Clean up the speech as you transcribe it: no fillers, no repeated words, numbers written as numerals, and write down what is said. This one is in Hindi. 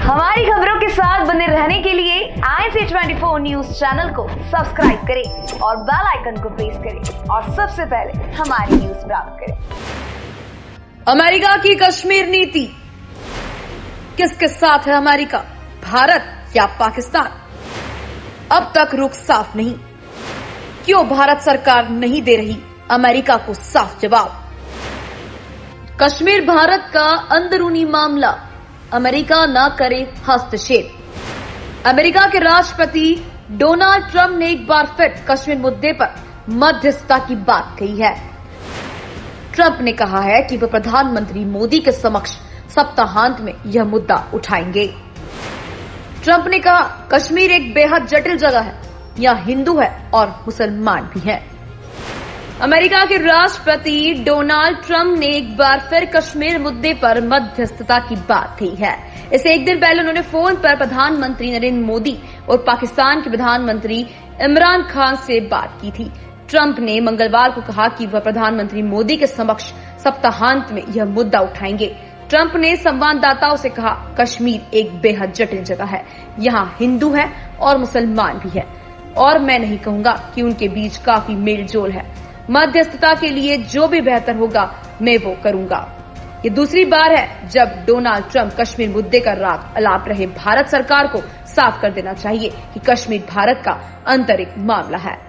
हमारी खबरों के साथ बने रहने के लिए INC24 न्यूज चैनल को सब्सक्राइब करें और बेल आइकन को प्रेस करें और सबसे पहले हमारी न्यूज प्राप्त करें। अमेरिका की कश्मीर नीति, किसके साथ है अमेरिका, भारत या पाकिस्तान? अब तक रुख साफ नहीं। क्यों भारत सरकार नहीं दे रही अमेरिका को साफ जवाब? कश्मीर भारत का अंदरूनी मामला, अमेरिका न करे हस्तक्षेप। अमेरिका के राष्ट्रपति डोनाल्ड ट्रंप ने एक बार फिर कश्मीर मुद्दे पर मध्यस्थता की बात कही है। ट्रंप ने कहा है कि वह प्रधानमंत्री मोदी के समक्ष सप्ताहांत में यह मुद्दा उठाएंगे। ट्रंप ने कहा, कश्मीर एक बेहद जटिल जगह है, यहाँ हिंदू है और मुसलमान भी हैं। अमेरिका के राष्ट्रपति डोनाल्ड ट्रंप ने एक बार फिर कश्मीर मुद्दे पर मध्यस्थता की बात कही है। इससे एक दिन पहले उन्होंने फोन पर प्रधानमंत्री नरेंद्र मोदी और पाकिस्तान के प्रधानमंत्री इमरान खान से बात की थी। ट्रंप ने मंगलवार को कहा कि वह प्रधानमंत्री मोदी के समक्ष सप्ताहांत में यह मुद्दा उठाएंगे। ट्रंप ने संवाददाताओं से कहा, कश्मीर एक बेहद जटिल जगह है, यहाँ हिंदू है और मुसलमान भी है और मैं नहीं कहूंगा कि उनके बीच काफी मेल जोल है। मध्यस्थता के लिए जो भी बेहतर होगा मैं वो करूंगा। ये दूसरी बार है जब डोनाल्ड ट्रंप कश्मीर मुद्दे का राग अलाप रहे। भारत सरकार को साफ कर देना चाहिए कि कश्मीर भारत का आंतरिक मामला है।